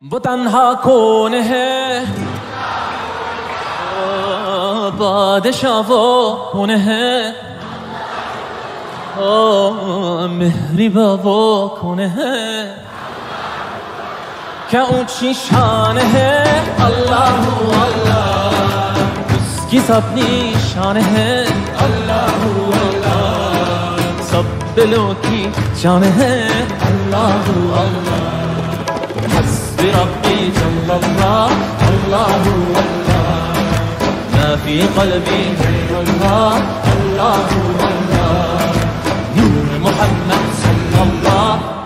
वो तन्हा कौन है, बादशाह वो कौन है, ओ मेहरिबा वो कौन है, क्या ऊंची शान है। अल्लाह अल्लाह उसकी सब निशान है। अल्लाह अल्लाह सब दिलों की जान है। अल्लाह अल्लाह हस्बी रब्बी जल्लल्लाह। अल्लाह अल्लाह मा फी क़ल्बी इल्लल्लाह। अल्लाह अल्लाह नूर मुहम्मद सल्लल्लाह।